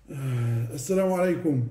السلام عليكم.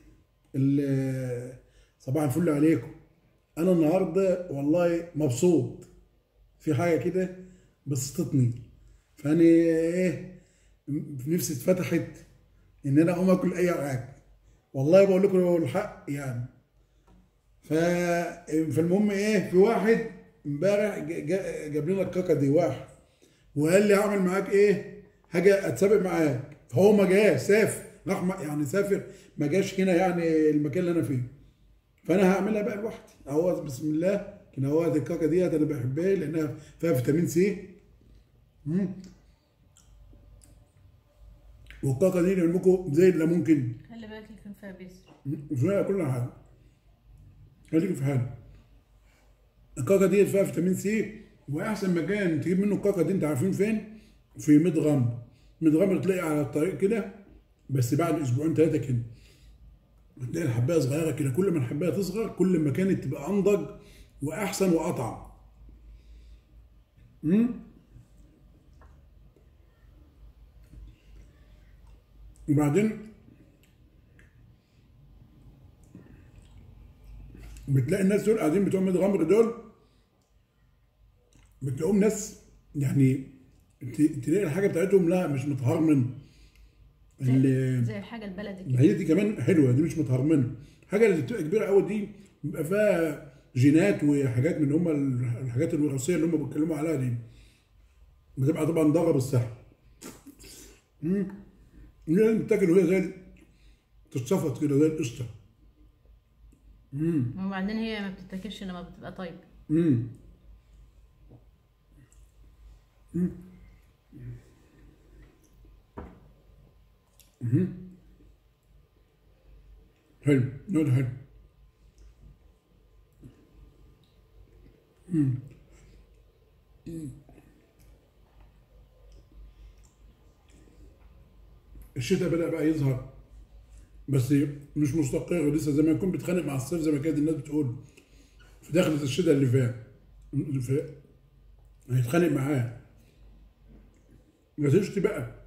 صباح الفل عليكم. انا النهارده والله مبسوط في حاجه كده بسطتني. فانا ايه، نفسي اتفتحت ان انا اقوم اكل اي حاجه. والله بقول لكم الحق يعني. ف- فالمهم ايه، في واحد امبارح جاب لنا الكاكا دي واحد، وقال لي هعمل معاك ايه، حاجه اتسابق معاك. فهو ما جاش، سافر، راح يعني سافر، ما جاش هنا يعني المكان اللي انا فيه. فانا هعملها بقى لوحدي اهو، بسم الله كده اهو. الكاكا ديت انا بحبها لانها فيها فيتامين سي. مم. والكاكا دي لكم زي الليمون كده. خلي بالك يكون فيها بذر. فيها كل حاجه. خليك في حاجه. الكاكا دي فيها فيتامين سي، واحسن مكان تجيب منه الكاكا دي انت عارفين فين؟ في مدغم. مدغم تلاقي على الطريق كده، بس بعد اسبوعين ثلاثه كده بتلاقي الحبايه صغيره كده. كل ما الحبايه تصغر كل ما كانت تبقى انضج واحسن واطعم. مم. وبعدين بتلاقي الناس دول قاعدين بتوع مدغمر دول، بتلاقيهم ناس يعني تلاقي الحاجه بتاعتهم لا مش متهرمن. زي زي الحاجة البلدي ما كده. هي دي كمان حلوه، دي مش متهرمنه. الحاجه اللي بتبقى كبيره قوي دي بيبقى فيها جينات وحاجات من هم الحاجات الوراثيه اللي هم بيتكلموا عليها دي، بتبقى طبعا ضاره بالصحه. امم دي لازم تتاكل وهي زي تتصفط كده زي القشطه. وبعدين هي ما بتتاكلش لما بتبقى طيب. امم حلو، نقول حلو. الشتاء بدأ بقى يظهر، بس مش مستقر لسه، زي ما يكون بيتخانق مع الصيف زي ما كانت الناس بتقول في دخلة الشتاء اللي فات. اللي فات هيتخانق معاه. ما تشتي بقى،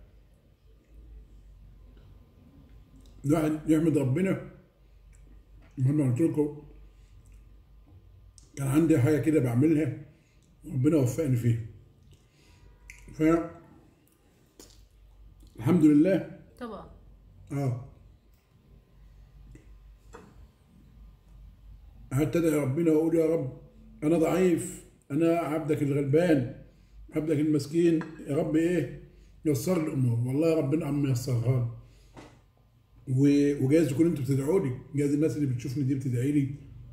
الواحد يحمد ربنا. المهم قلت لكم كان عندي حاجه كده بعملها وربنا وفقني فيها. فالحمد لله. طبعا. اه قعدت ادعي ربنا واقول يا رب انا ضعيف، انا عبدك الغلبان، عبدك المسكين، يا رب ايه يسر لي الامور. والله ربنا عم يسرها لي. وجايز تكون انتوا بتدعوا لي، جايز الناس اللي بتشوفني دي بتدعي لي.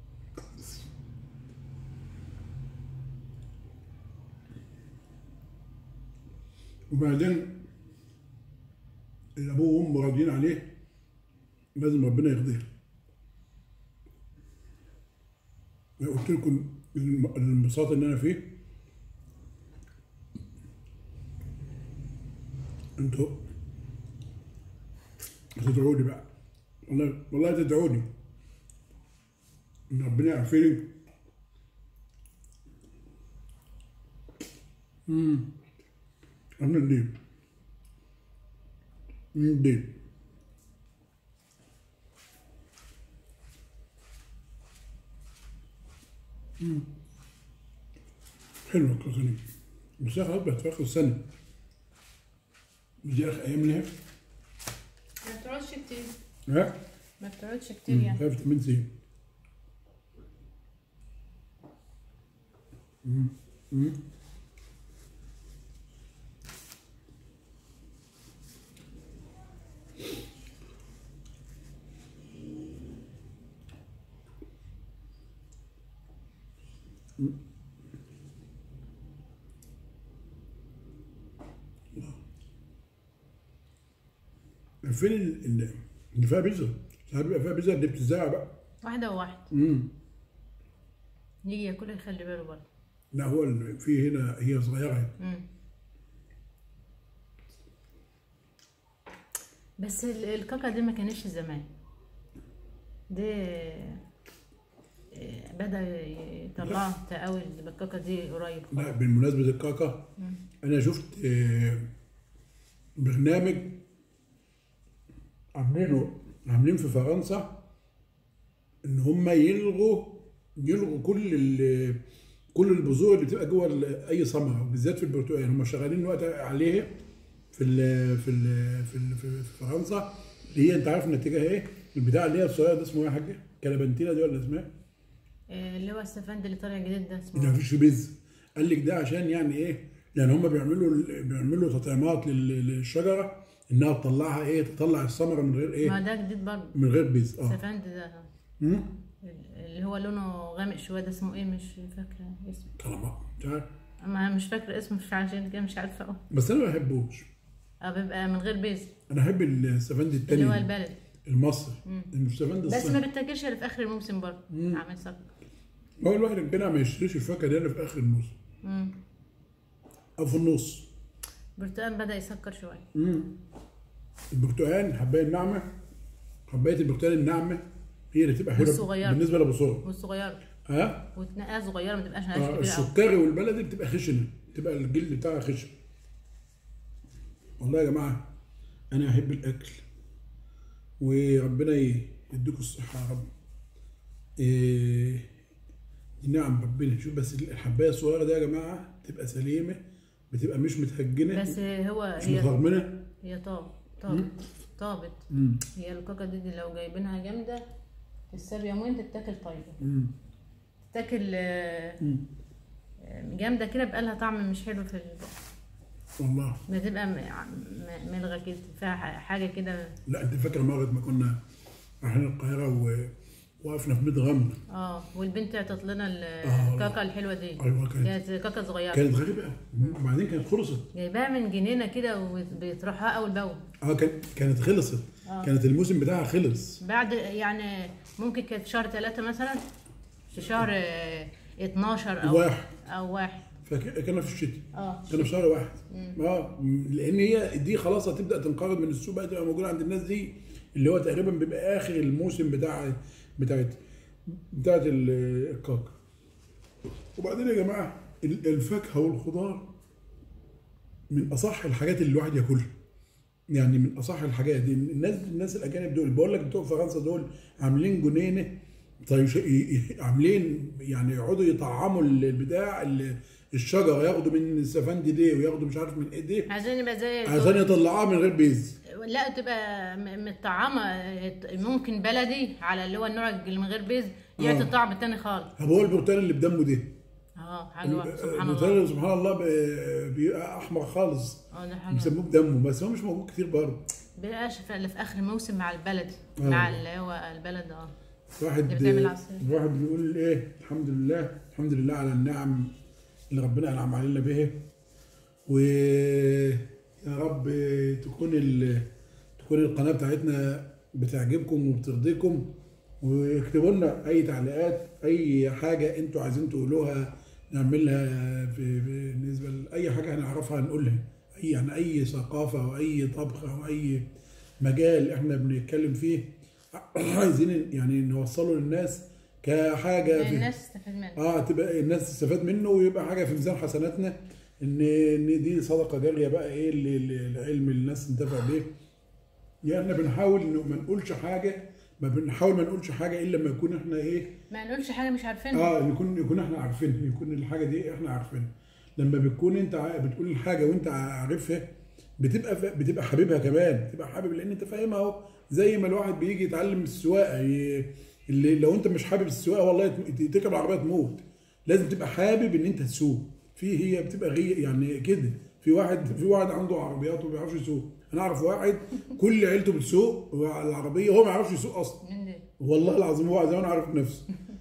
وبعدين اللي ابوه وامه راضيين عليه لازم ربنا يرضيه. قلت لكم الانبساط اللي انا فيه، انتوا تدعوا لي بقى. والله والله تدعوا لي ان ربنا يعافيني. انا اللي دي حلوه الكوكونات، بس هي خلاص بقت في اخر السنه، مش دي اخر ايام لها. ما بتقعدش كتير. ها؟ ما بتقعدش كتير يعني. فيها فيتامين سي. فين اللي فيها بيزا؟ ساعات بيبقى فيها بيزا اللي بتتزرع بقى. واحدة وواحد. يجي ياكلها يخلي باله برضه. لا هو اللي في هنا هي صغيره. بس الكاكا دي ما كانش زمان. دي بدأ يطلعوا تقاوي بالكاكا دي قريب. لا بالمناسبه الكاكا، انا شفت برنامج عاملين في فرنسا ان هم يلغوا كل البذور اللي بتبقى جوه اي ثمره، بالذات في البرتقال. هم شغالين الوقت عليه في فرنسا، اللي هي انت عارف نتيجه ايه؟ البتاع اللي هي الصغيره ده اسمه ايه يا حاجه؟ كلبنتينا دي ولا اسمها؟ اللي هو السفند اللي طالع جديد ده ده اسمه مفيش بيز. قال لك ده عشان يعني ايه؟ يعني هم بيعملوا تطعيمات للشجره انها تطلعها ايه؟ تطلع الثمره من غير ايه؟ ما ده جديد برضه. من غير بيز. السفند ده امم اللي هو لونه غامق شويه ده اسمه ايه؟ مش فاكره اسمه. كلام مش عارف. ما مش فاكره اسمه، مش عشان كده مش عارفه اقول. بس انا ما بحبوش. بيبقى من غير بيز. انا احب السفند التاني اللي هو البلد المصري. السفند بس الصحي. ما بتاكلش الا في اخر الموسم برضه. عامل سكر. هو الواحد كده ما يشتريش الفاكهه دي الا في اخر الموسم. او في النص. البرتقال بدأ يسكر شويه. البرتقال حبايه الناعمه، حبايه البرتقال الناعمه هي اللي تبقى حلوه والصغيره بالنسبه لابو والصغيره ها؟ وتنقاها صغيره، ما تبقاش ناشفه كده قوي. السكري والبلدي بتبقى خشنه، بتبقى الجلد بتاعها خشن. والله يا جماعه انا احب الاكل، وربنا يديكم الصحه يا رب. نعم ربنا. شوف بس الحبايه الصغيره دي يا جماعه تبقى سليمه، بتبقى مش متهجنه، بس مش متغرمنه. هي طابت. هي الكاكا دي لو جايبينها جامده تتساب يومين تتاكل طيبه. تتاكل جامده كده بقى لها طعم مش حلو في البق. والله بتبقى ملغى كده، فيها حاجه كده. لا انت فاكره مرة ما كنا رايحين القاهره وقفنا في بيت غمر. والبنت اعطت لنا الكاكا الحلوه دي. ايوه كانت كاكا صغيره، كانت غريبه وبعدين كانت خلصت. جايباها من جنينه كده وبيطرحها اول باول. كانت خلصت. كانت الموسم بتاعها خلص بعد يعني ممكن كانت في شهر 3 مثلا، في شهر 12 او واحد. فكنا في الشتاء. كنا في شهر 1. لان هي دي خلاص هتبدا تنقرض من السوق، بقى تبقى موجوده عند الناس دي، اللي هو تقريبا بيبقى اخر الموسم بتاعت الكاكا. وبعدين يا جماعه الفاكهه والخضار من اصح الحاجات اللي الواحد ياكلها، يعني من اصح الحاجات دي. الناس الاجانب دول بقول لك بتوع فرنسا دول عاملين جنينه، طيب عاملين يعني يقعدوا يطعموا البتاع الشجره، ياخدوا من السفندي دي وياخدوا مش عارف من ايه دي، عشان يبقى زي عشان يطلعوها من غير بيز. لا تبقى متطعمه، ممكن بلدي على اللي هو النوع اللي من غير بيز يعطي طعم تاني خالص. هو البرتقال اللي بدمه ده حاجه سبحان الله. سبحان الله بيبقى احمر خالص. ده حاجه بيسموه بدمه، بس هو مش موجود كتير برضه. بيبقاش اللي في اخر الموسم مع البلدي. مع اللي هو البلد. واحد بيقول ايه؟ الحمد لله على النعم اللي ربنا انعم علينا بها، ويا رب تكون القناه بتاعتنا بتعجبكم وبترضيكم، واكتبوا لنا اي تعليقات، اي حاجه انتوا عايزين تقولوها نعملها بالنسبه لاي حاجه هنعرفها نقولها، اي ثقافه او اي طبخ او اي مجال احنا بنتكلم فيه عايزين يعني نوصله للناس كحاجه الناس تستفاد منه. تبقى الناس تستفاد منه، ويبقى حاجه في ميزان حسناتنا، ان دي صدقه جاريه بقى ايه العلم اللي الناس تنتفع بيه. يعني احنا بنحاول انه ما نقولش حاجه الا لما يكون احنا ايه، ما نقولش حاجه مش عارفينها. يكون احنا عارفينها، يكون الحاجه دي احنا عارفينها. لما بتكون انت بتقول الحاجه وانت عارفها بتبقى حبيبها كمان، بتبقى حابب لان انت فاهمها اهو. زي ما الواحد بيجي يتعلم السواقه، اللي لو انت مش حابب السواقه والله تركب العربيه تموت. لازم تبقى حابب ان انت تسوق. هي بتبقى يعني كده. في واحد عنده عربيات وما بيعرفش يسوق. انا اعرف واحد كل عيلته بتسوق العربيه، هو ما يعرفش يسوق اصلا. والله العظيم هو زي ما انا عارف نفسه.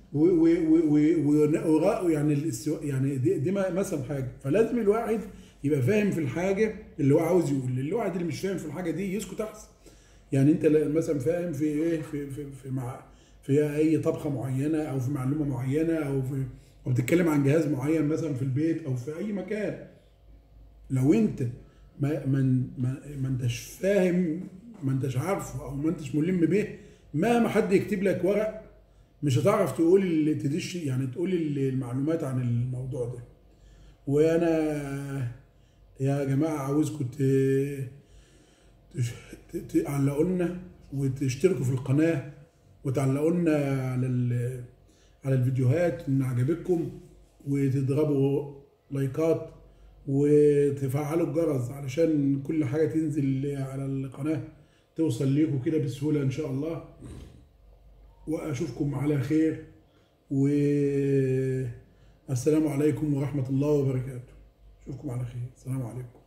يعني دي مثلا حاجه، فلازم الواحد يبقى فاهم في الحاجه اللي هو عاوز يقول. الواحد اللي مش فاهم في الحاجه دي يسكت احسن. يعني انت مثلا فاهم في ايه، في اي طبخه معينه او في معلومه معينه او بتتكلم عن جهاز معين مثلا في البيت او في اي مكان، لو انت ما انتش فاهم، ما انتش عارفه او ما انتش ملم به، مهما حد يكتب لك ورق مش هتعرف تقول تقول المعلومات عن الموضوع ده. وانا يا جماعه عاوزكم تعلقوا لنا وتشتركوا في القناه وتعلقوا لنا على الفيديوهات ان عجبتكم، وتضربوا لايكات وتفعلوا الجرس علشان كل حاجه تنزل على القناه توصل ليكم كده بسهوله ان شاء الله. واشوفكم على خير، والسلام عليكم ورحمه الله وبركاته. اشوفكم على خير. السلام عليكم.